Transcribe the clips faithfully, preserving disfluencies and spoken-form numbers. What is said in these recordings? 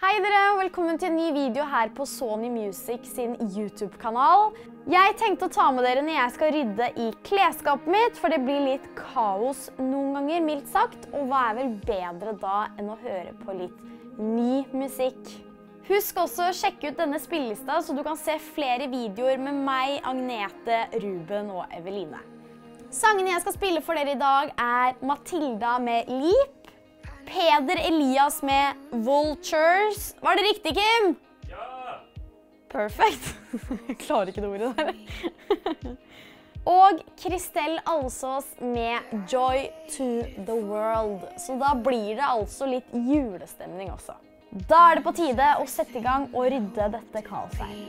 Hei dere, og velkommen til en ny video her på Sony Music sin YouTube-kanal. Jeg tenkte å ta med dere når jeg skal rydde i klesskapet mitt, for det blir litt kaos noen ganger, mildt sagt. Og hva er vel bedre da enn å høre på litt ny musikk? Husk også å sjekke ut denne spillelista, så du kan se flere videoer med meg, Agnete, Ruben og Eveline. Sangene jeg skal spille for dere i dag er Matilda med Leap, Peder Elias med Vultures. Var det riktig, Kim? Ja! Perfekt. Jeg klarer ikke det ordet der. Og Kristel Alsås med Joy to the World. Så da blir det altså litt julestemning også. Da er det på tide å sette i gang og rydde dette kaoset her.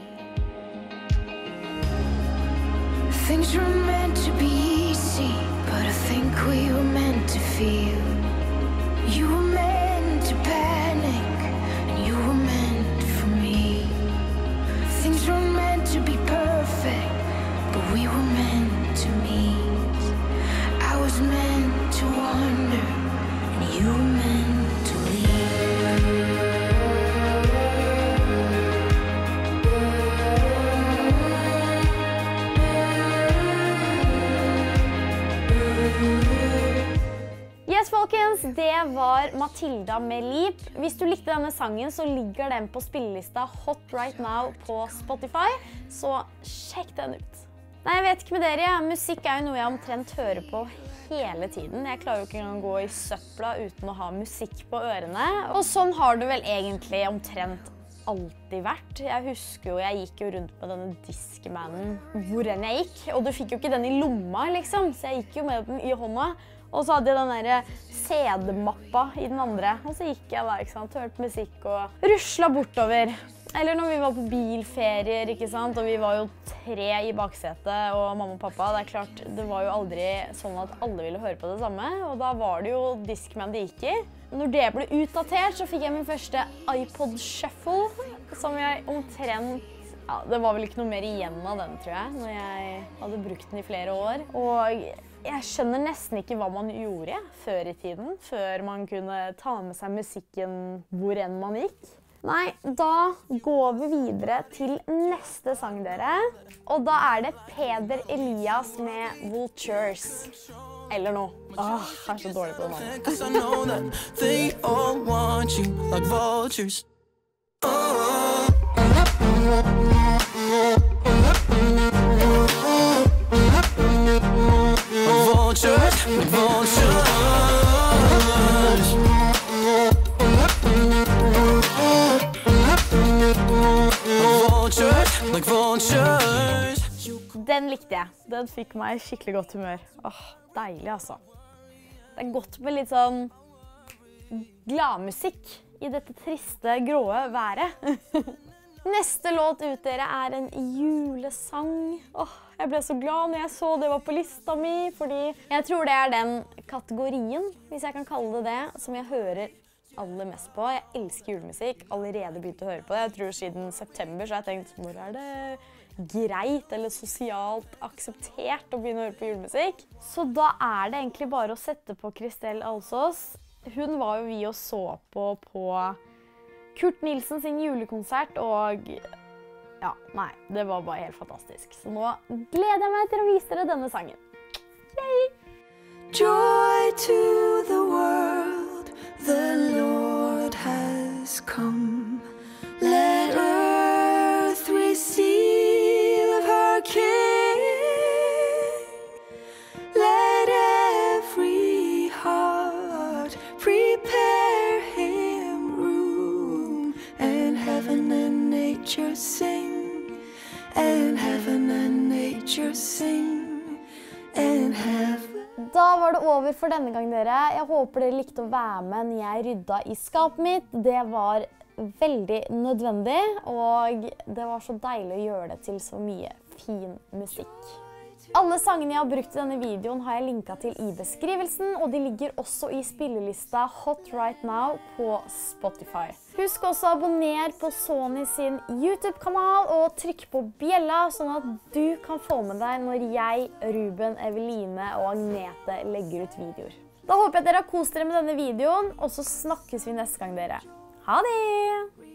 Things were meant to be easy, but I think we were meant to feel. You were meant to panic, and you were meant for me. Things were meant to be perfect, but we were meant to meet. I was meant to wander, and you were meant to leave. Yes, folkens, det var Matilda med Leap. Hvis du likte denne sangen, så ligger den på spillelista Hot Right Now på Spotify, så sjekk den ut. Nei, jeg vet ikke med dere, musikk er jo noe jeg omtrent hører på hele tiden. Jeg klarer jo ikke engang å gå i søpla uten å ha musikk på ørene. Og sånn har det vel egentlig omtrent alltid vært. Jeg husker jo, jeg gikk jo rundt med denne Discmanen hvor enn jeg gikk, og du fikk jo ikke den i lomma, liksom, så jeg gikk jo med den i hånda. Og så hadde jeg den der C D-mappa i den andre, og så gikk jeg der, ikke sant, hørte musikk og rusla bortover. Eller når vi var på bilferier, ikke sant, og vi var jo tre i baksetet, og mamma og pappa, det er klart, det var jo aldri sånn at alle ville høre på det samme, og da var det jo Discman det gikk i. Når det ble utdatert, så fikk jeg min første iPod Shuffle, som jeg omtrent, ja, det var vel ikke noe mer igjen av den, tror jeg, når jeg hadde brukt den i flere år. Og jeg skjønner nesten ikke hva man gjorde før i tiden, før man kunne ta med seg musikken hvor enn man gikk. Nei, da går vi videre til neste sang, dere. Og da er det Peder Elias med Vultures. Eller noe. Åh, jeg er så dårlig på Vultures, like vultures. Vultures, like vultures. Den likte jeg. Den fikk meg i skikkelig godt humør. Åh, deilig altså. Det er godt med litt sånn gladmusikk i dette triste, gråe været. Neste låt ut, dere, er en julesang. Åh, jeg ble så glad når jeg så det var på lista mi, fordi jeg tror det er den kategorien, hvis jeg kan kalle det det, som jeg hører aller mest på. Jeg elsker julemusikk, allerede begynt å høre på det. Jeg tror siden september så har jeg tenkt, hvor er det greit eller sosialt akseptert å begynne å høre på julemusikk? Så da er det egentlig bare å sette på Kristel Alsås. Hun var jo vi og så på på Kurt Nilsen sin julekonsert, og ja, nei, det var bare helt fantastisk. Så nå gleder jeg meg til å vise dere denne sangen. Yay! Joy to the world, the Lord has come. Let earth receive her King. Let every heart prepare him room, and heaven and nature sing, and heaven and nature sing, and heaven. Da var det over for denne gang, dere. Jeg håper dere likte å være med når jeg rydda i skapet mitt. Det var veldig nødvendig, og det var så deilig å gjøre det til så mye fin musikk. Alle sangene jeg har brukt i denne videoen har jeg linket til i beskrivelsen, og de ligger også i spillelista Hot Right Now på Spotify. Husk også å abonnere på Sony sin YouTube-kanal og trykk på bjella, sånn at du kan få med deg når jeg, Ruben, Eveline og Agnete legger ut videoer. Da håper jeg at dere har kost dere med denne videoen, og så snakkes vi neste gang, dere. Ha det!